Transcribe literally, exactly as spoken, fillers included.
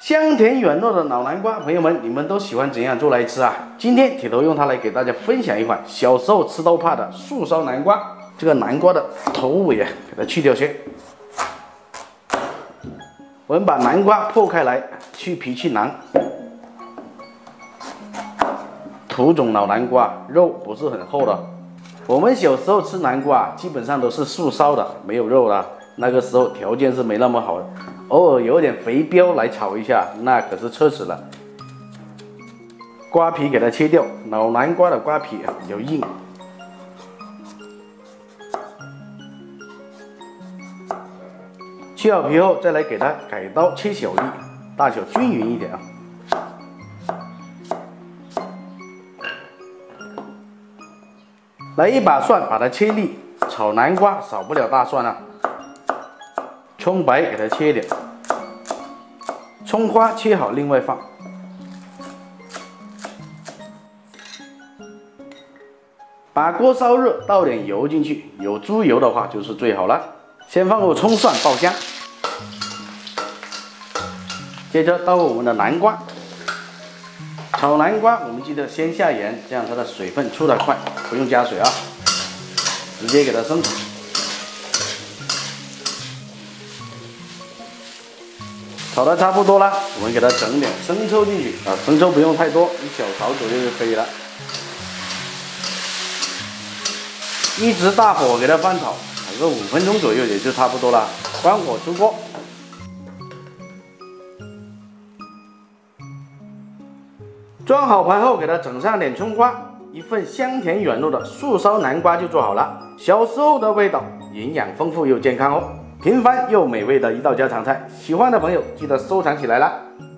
香甜软糯的老南瓜，朋友们，你们都喜欢怎样做来吃啊？今天铁头用它来给大家分享一款小时候吃都怕的素烧南瓜。这个南瓜的头尾啊，给它去掉先。我们把南瓜破开来，去皮去囊。土种老南瓜肉不是很厚的。我们小时候吃南瓜，基本上都是素烧的，没有肉的。那个时候条件是没那么好的。 偶尔有点肥膘来炒一下，那可是奢侈了。瓜皮给它切掉，老南瓜的瓜皮啊比较硬。切好皮后，再来给它改刀切小粒，大小均匀一点啊。来一把蒜，把它切粒。炒南瓜少不了大蒜啊。 葱白给它切一点，葱花切好另外放。把锅烧热，倒点油进去，有猪油的话就是最好了。先放入葱蒜爆香，接着倒入我们的南瓜。炒南瓜我们记得先下盐，这样它的水分出得快，不用加水啊，直接给它生炒。 炒的差不多了，我们给它整点生抽进去啊，生抽不用太多，一小勺左右就可以了。一直大火给它翻炒，炒个五分钟左右也就差不多了。关火出锅。装好盘后，给它整上点葱花，一份香甜软糯的素烧南瓜就做好了。小时候的味道，营养丰富又健康哦。 平凡又美味的一道家常菜，喜欢的朋友记得收藏起来啦！